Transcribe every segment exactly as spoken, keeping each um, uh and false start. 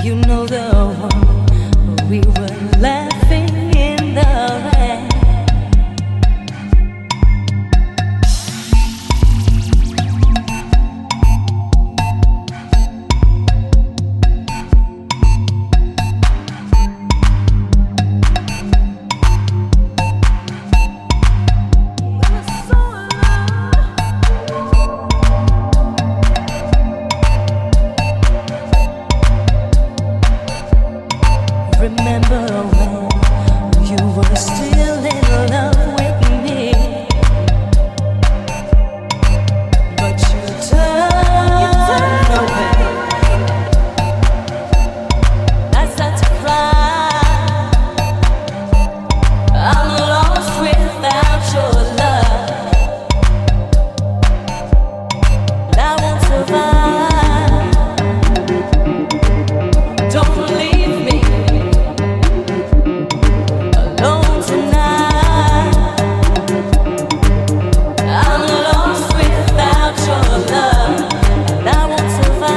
You know the one we were laughing in the rain. Remember when you were still in love with me, but you turned away. I start to cry. I'm lost without your love, and I won't survive. Don't leave me alone tonight. I'm lost without your love, and I won't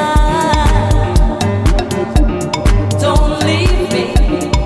survive. Don't leave me.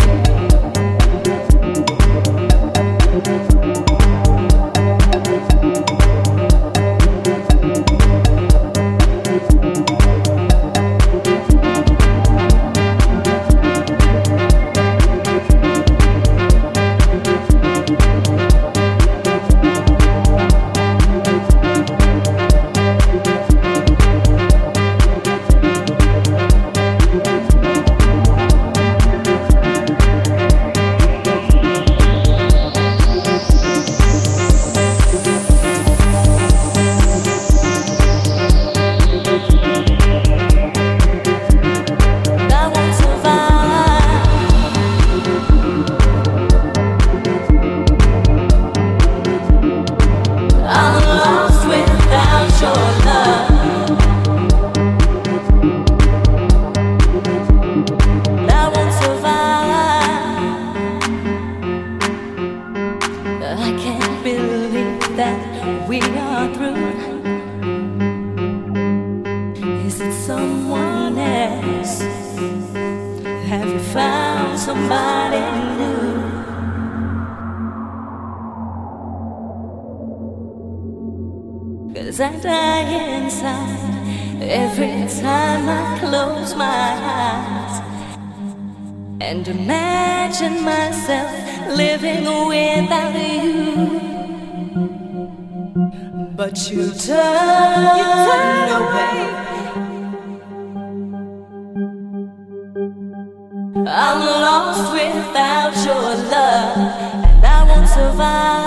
I can't believe that we are through. Is it someone else? Have you found somebody new? 'Cause I die inside every time I close my eyes and imagine myself living without you. But you turn away. I'm lost without your love, and I won't survive.